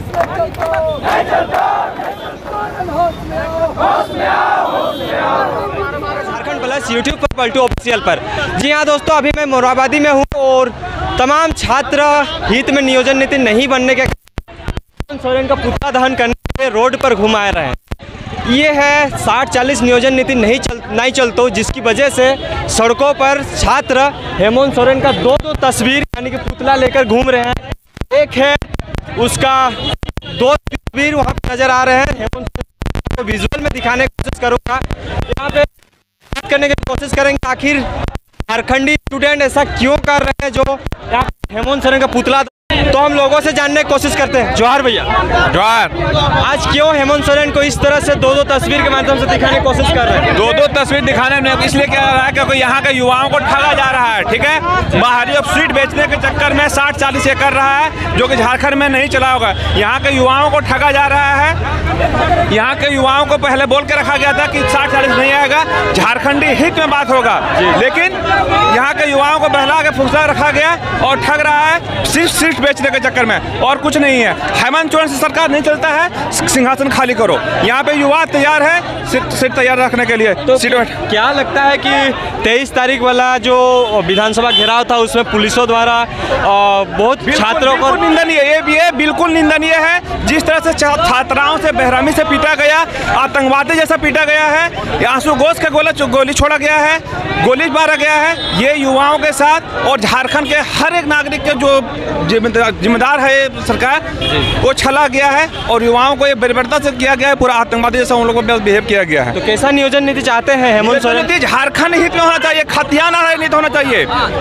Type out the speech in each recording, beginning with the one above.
Jharkhand plus YouTube पर Paltu official पर। जी हाँ दोस्तों, अभी मैं मोराबादी में हूँ और तमाम छात्र हित में नियोजन नीति नहीं बनने के हेमंत सोरेन का पुतला दहन करने के रोड पर घुमा रहे हैं। ये है 60-40 नियोजन नीति नहीं चलतो, जिसकी वजह से सड़कों पर छात्र हेमंत सोरेन का दो तस्वीर यानी कि पुतला लेकर घूम रहे हैं। एक है उसका 2 तस्वीर वहाँ पे नजर आ रहे हैं। हेमंत सोरेन को विजुअल में दिखाने की कोशिश करूँगा, यहाँ पे बात करने की कोशिश करेंगे आखिर झारखंडी स्टूडेंट ऐसा क्यों कर रहे हैं जो हेमंत सोरेन का पुतला। तो हम लोगों से जानने की कोशिश करते हैं। जोहार भैया। जोहार। आज क्यों हेमंत सोरेन को इस तरह से 2 तस्वीर के माध्यम से दिखाने की कोशिश कर रहे हैं? 2 तस्वीर दिखाने में इसलिए क्या रहा है क्योंकि यहाँ के युवाओं को ठगा जा रहा है। ठीक है, बाहरी अब सीट बेचने के चक्कर में 60-40 ये कर रहा है, जो कि झारखंड में नहीं चला होगा। यहाँ के युवाओं को ठगा जा रहा है। यहाँ के युवाओं को पहले बोल के रखा गया था कि 60-40 नहीं आएगा, झारखंडी हित में बात होगा, लेकिन यहाँ के युवाओं को बहला के फुसला रखा गया और ठग रहा है सिर्फ सीट बेचने के चक्कर में, और कुछ नहीं है। हेमंत सोरेन से सरकार नहीं चलता है, सिंहासन खाली करो। यहाँ पे युवा तैयार है सीट तैयार रखने के लिए। तो क्या लगता है कि 23 तारीख वाला जो विधानसभा घेराव था उसमें पुलिसों द्वारा बहुत छात्रों को निंदनीय, ये बिल्कुल निंदनीय है। जिस तरह से छात्राओं से बेरहमी से पीटा गया, आतंकवादी जैसा पीटा गया है, आंसू गोश के गोली छोड़ा गया है, गोली मारा गया है, ये युवाओं के साथ और झारखंड के हर एक नागरिक के जो जिम्मेदार है सरकार, वो छला गया है और युवाओं को ये बर्बरता से किया गया है, पूरा आतंकवादी जैसा उन लोगों पे बिहेव किया गया है। तो कैसा नियोजन नीति चाहते हैं हेमंत सोरेन? झारखंड हित में होना चाहिए, खतियान आधारित नीति होना चाहिए,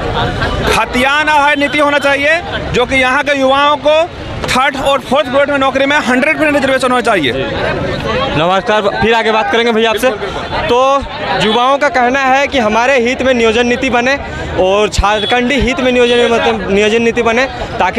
खतियान आधारित नीति होना चाहिए, जो कि यहाँ के युवाओं को 3rd और 4th ग्रेड में नौकरी में 100% रिजर्वेशन होना चाहिए। नमस्कार, फिर आगे बात करेंगे भैया आपसे। तो युवाओं का कहना है कि हमारे हित में नियोजन नीति बने और झारखंडी हित में नियोजन नीति बने, ताकि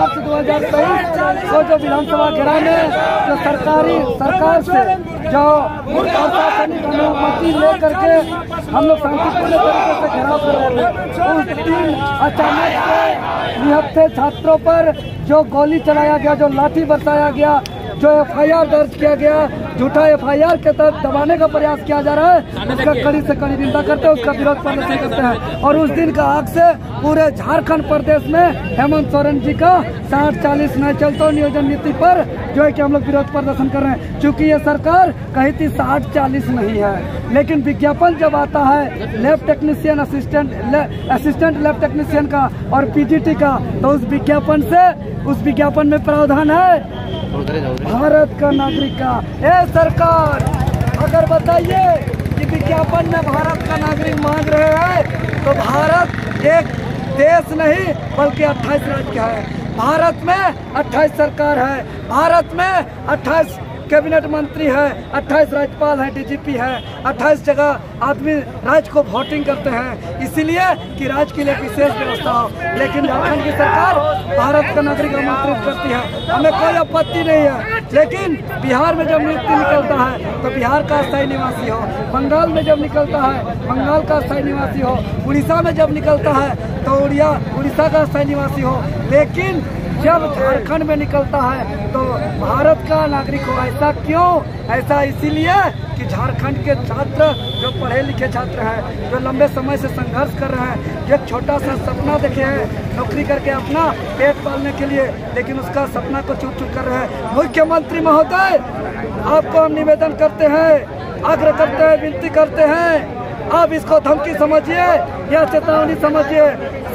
मार्च 2023 को जो विधानसभा घेराव में जो सरकार से जो प्रशासनिक अनुमति लेकर के हम लोग शांतिपूर्ण तरीके से घेराव कर रहे थे, उस दिन अचानक से निहत्थे छात्रों पर जो गोली चलाया गया, जो लाठी बरसाया गया, जो FIR दर्ज किया गया, झूठा FIR के तहत दबाने का प्रयास किया जा रहा है, उसका कड़ी से कड़ी निंदा करते हैं, उसका विरोध प्रदर्शन करते हैं। और उस दिन का आग से पूरे झारखंड प्रदेश में हेमंत सोरेन जी का 60-40 नहीं चलता नियोजन नीति पर जो है कि हम लोग विरोध प्रदर्शन कर रहे हैं। चूँकि ये सरकार कही थी 60-40 नहीं है, लेकिन विज्ञापन जब आता है lab technician assistant lab technician का और PGT का, तो उस विज्ञापन में प्रावधान है भारत का नागरिक का। ये सरकार अगर बताइए कि विज्ञापन में भारत का नागरिक मांग रहे हैं, तो भारत एक देश नहीं बल्कि 28 राज्य का है। भारत में 28 सरकार है, भारत में 28 कैबिनेट मंत्री है, 28 राज्यपाल है, DGP है, 28 जगह आदमी राज्य को वोटिंग करते हैं, इसीलिए कि राज्य के लिए विशेष व्यवस्था हो। लेकिन झारखंड की सरकार भारत का नागरिक आमंत्रित करती है, हमें कोई आपत्ति नहीं है। लेकिन बिहार में जब नृत्य निकलता है तो बिहार का स्थायी निवासी हो, बंगाल में जब निकलता है बंगाल का स्थायी निवासी हो, उड़ीसा में जब निकलता है तो उड़ीसा का स्थायी निवासी हो, लेकिन जब झारखंड में निकलता है तो भारत का नागरिक हो। ऐसा क्यों? ऐसा इसीलिए कि झारखंड के छात्र जो पढ़े लिखे छात्र हैं, जो लंबे समय से संघर्ष कर रहे हैं, एक छोटा सा सपना देखे हैं नौकरी करके अपना पेट पालने के लिए, लेकिन उसका सपना को चूक कर रहे हैं। मुख्यमंत्री महोदय, आपको हम निवेदन करते हैं, आग्रह करते हैं, विनती करते हैं, आप इसको धमकी समझिए या चेतावनी समझिए।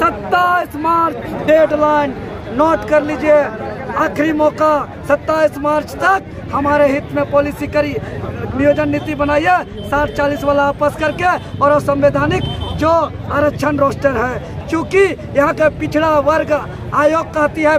27 मार्च डेडलाइन नोट कर लीजिए, आखिरी मौका 27 मार्च तक हमारे हित में पॉलिसी करी, नियोजन नीति बनाइए 60-40 वाला आपस करके, और असंवैधानिक जो आरक्षण रोस्टर है, चूंकि यहाँ का पिछड़ा वर्ग आयोग कहती है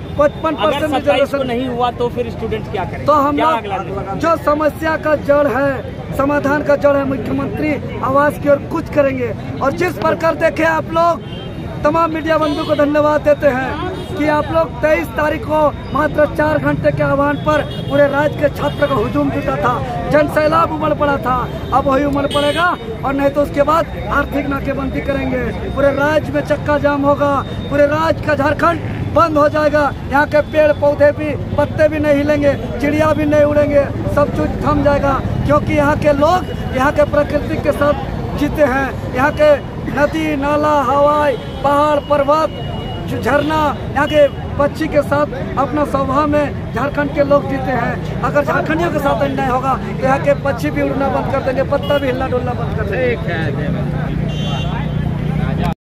55% रिजर्वेशन नहीं हुआ तो फिर स्टूडेंट क्या करें? तो हम लोग जो समस्या का जड़ है, समाधान का जड़ है, मुख्यमंत्री आवास की ओर कुछ करेंगे। और जिस प्रकार देखे आप लोग तमाम मीडिया बंधु को धन्यवाद देते हैं कि आप लोग 23 तारीख को मात्र 4 घंटे के आह्वान पर पूरे राज्य के छात्र का हुजूम जुटा था, जन सैलाब उमड़ पड़ा था, अब वही उमड़ पड़ेगा। और नहीं तो उसके बाद आर्थिक नाकेबंदी करेंगे, पूरे राज्य में चक्का जाम होगा, पूरे राज्य का झारखंड बंद हो जाएगा। यहाँ के पेड़ पौधे भी, पत्ते भी नहीं हिलेंगे, चिड़िया भी नहीं उड़ेंगे, सब कुछ थम जाएगा। क्योंकि यहाँ के लोग यहाँ के प्रकृति के साथ जीते हैं, यहाँ के नदी नाला हवाई पहाड़ पर्वत झरना, यहाँ के पक्षी के साथ अपना स्वभाव में झारखंड के लोग जीते हैं। अगर झारखंडियों के साथ अन्याय होगा तो यहाँ के पक्षी भी उड़ना बंद कर देंगे, पत्ता भी हिलना डुलना बंद कर देंगे।